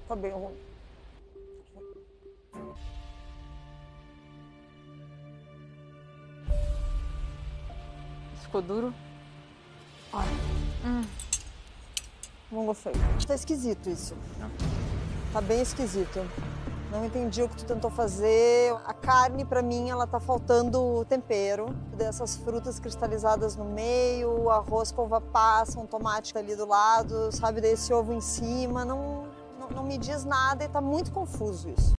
Tá bem ruim. Ficou duro? Ai, não gostei. Tá esquisito isso. Tá bem esquisito. Não entendi o que tu tentou fazer. A carne, pra mim, ela tá faltando tempero. Dessas frutas cristalizadas no meio, arroz com uva passa, um tomate ali do lado, sabe? Daí esse ovo em cima. Não me diz nada e tá muito confuso isso.